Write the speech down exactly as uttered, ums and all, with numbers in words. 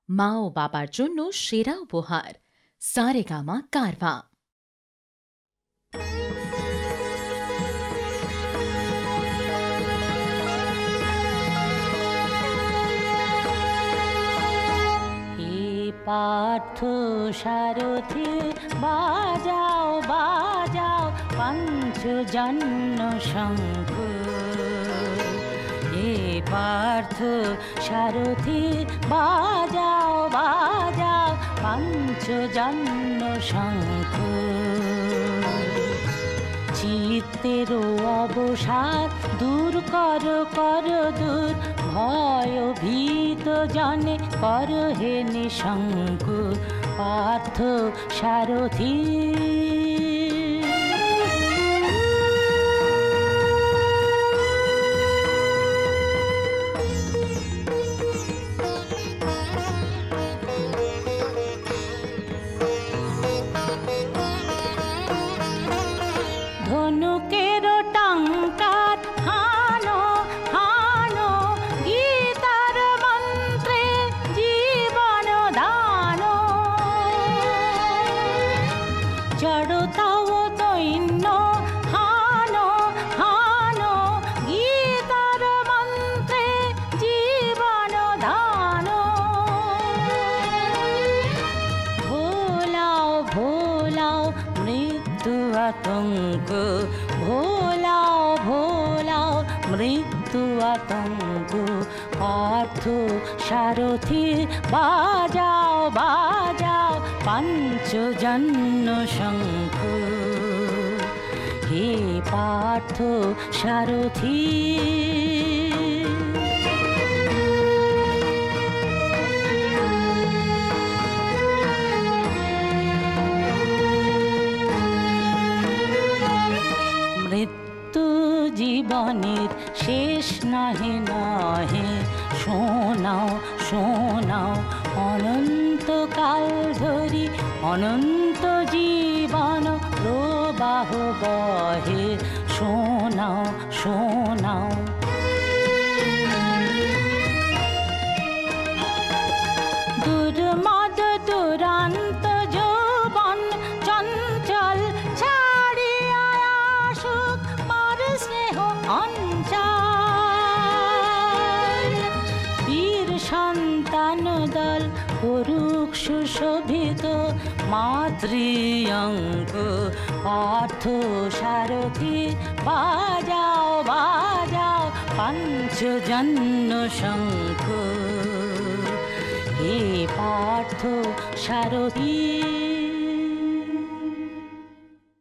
মা ও বাবার জন্য সেরা উপহার সারেগামা কারভা। পার্থ সারথি বাজাও বাজাও পঞ্চজন্য শঙ্খ। হে পার্থ সারথি বাজাও বাজাও পঞ্চজন্য শঙ্খ। চিত্তের অবসাদ দূর কর কর দূর, ভয় ভীত জনে কর হে নিঃশঙ্ক। পার্থ সারথি ধনুকের টঙ্কার হানো হানো, গীতার মন্ত্রে জীবন দান। জড়তাও দৈন্য হানো হানো, গীতার মন্ত্রে জীবন দান। ভোলাও ভোলাও মৃত্যু আতঙ্ক, ভোলাও ভোলাও মৃত্যু আতঙ্ক। পার্থ সারথি বাজাও বাজাও পঞ্চজন্য শঙ্খ। হে পার্থ সারথি মৃত্যু জীবনের শেষ নাহে নাহে, শোনাও শোনাও অনন্তকাল ধরি অনন্ত জীবন প্রবাহ বহে। শোনাও শোনাও দুর্মদ দুরান্ত যৌবন চঞ্চল ছাড়িয়া আসুক মার স্নেহ অঞ্চল। বীর সন্তান দল করুক সুশোভিত মাতৃঅঙ্ক। পার্থ সারথি বাজাও বাজাও পঞ্চজন্য শঙ্খ। হে পার্থ সারথি